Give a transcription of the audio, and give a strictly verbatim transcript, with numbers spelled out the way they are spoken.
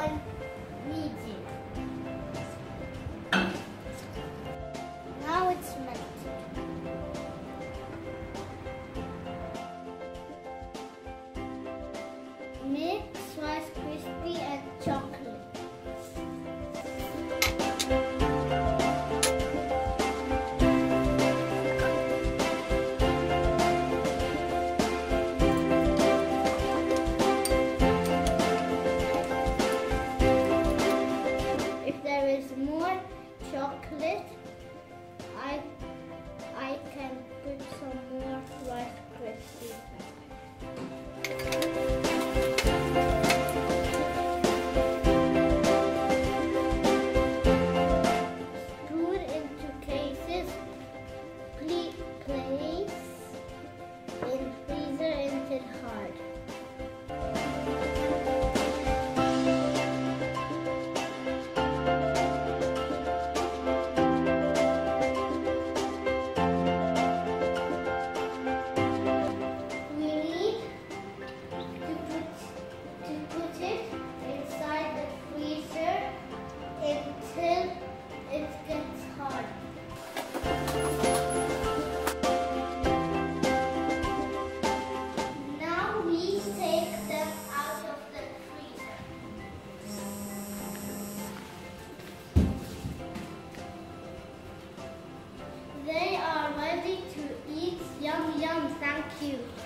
and medium. Now it's melted. Mix Rice Krispie and chocolate. If there is more chocolate, I I can put some more Rice Krispie. They are ready to eat. Yum, yum, thank you.